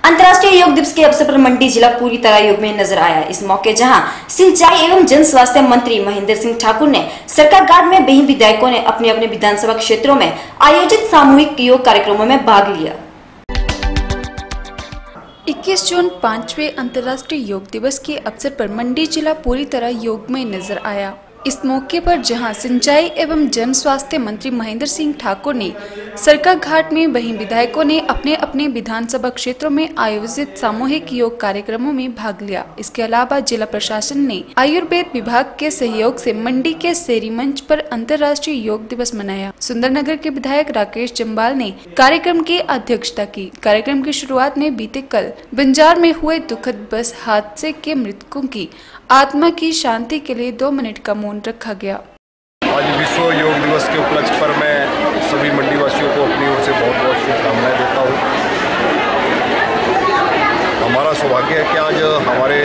अंतर्राष्ट्रीय योग दिवस के अवसर पर मंडी जिला पूरी तरह योग में नजर आया। इस मौके जहां सिंचाई एवं जन स्वास्थ्य मंत्री महेंद्र सिंह ठाकुर ने सरकार घाट में वहीं विधायकों ने अपने अपने विधानसभा क्षेत्रों में आयोजित सामूहिक योग कार्यक्रमों में भाग लिया। 21 जून 5वें अंतर्राष्ट्रीय योग दिवस के अवसर पर मंडी जिला पूरी तरह योग में नजर आया। इस मौके पर जहां सिंचाई एवं जन स्वास्थ्य मंत्री महेंद्र सिंह ठाकुर ने सरका घाट में, वहीं विधायकों ने अपने अपने विधानसभा क्षेत्रों में आयोजित सामूहिक योग कार्यक्रमों में भाग लिया। इसके अलावा जिला प्रशासन ने आयुर्वेद विभाग के सहयोग से मंडी के शेरी मंच पर अंतर्राष्ट्रीय योग दिवस मनाया। सुंदरनगर के विधायक राकेश जम्बाल ने कार्यक्रम की अध्यक्षता की। कार्यक्रम की शुरुआत में बीते कल बंजार में हुए दुखद बस हादसे के मृतकों की आत्मा की शांति के लिए 2 मिनट का मौन रखा गया। आज विश्व योग दिवस के उपलक्ष्य पर मैं सभी मंडी वासियों को अपनी ओर से बहुत बहुत शुभकामनाएं देता हूँ। हमारा सौभाग्य है कि आज हमारे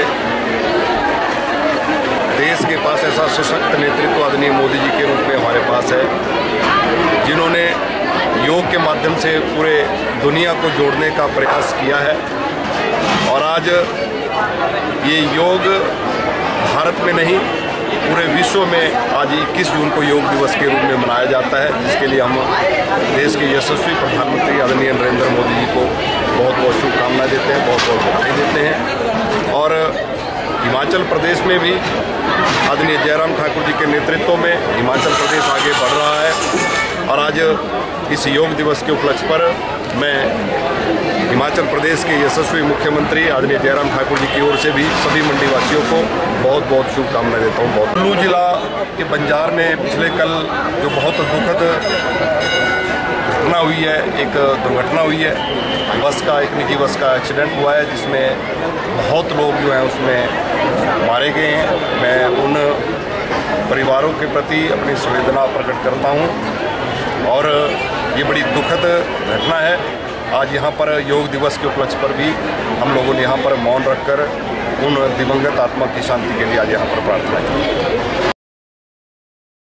देश के पास ऐसा सशक्त नेतृत्व आदरणीय मोदी जी के रूप में हमारे पास है, जिन्होंने योग के माध्यम से पूरे दुनिया को जोड़ने का प्रयास किया है। और आज ये योग भारत में नहीं, पूरे विश्व में आज 21 जून को योग दिवस के रूप में मनाया जाता है, जिसके लिए हम देश के यशस्वी प्रधानमंत्री आदरणीय नरेंद्र मोदी जी को बहुत बहुत शुभकामनाएं देते हैं, बहुत बहुत बधाई देते हैं। और हिमाचल प्रदेश में भी आदरणीय जयराम ठाकुर जी के नेतृत्व में हिमाचल प्रदेश आगे बढ़ रहा है। और आज इस योग दिवस के उपलक्ष्य पर मैं हिमाचल प्रदेश के यशस्वी मुख्यमंत्री आदरणीय जयराम ठाकुर जी की ओर से भी सभी मंडी वासियों को बहुत बहुत शुभकामनाएं देता हूँ। कुल्लू जिला के बंजार में पिछले कल जो बहुत दुखद घटना हुई है, एक दुर्घटना हुई है, एक निजी बस का एक्सीडेंट हुआ है, जिसमें बहुत लोग जो हैं उसमें मारे गए हैं। मैं उन परिवारों के प्रति अपनी संवेदना प्रकट करता हूँ और ये बड़ी दुखद घटना है। आज यहाँ पर योग दिवस के उपलक्ष्य पर भी हम लोगों ने यहाँ पर मौन रखकर उन दिवंगत आत्मा की शांति के लिए आज यहाँ पर प्रार्थना की।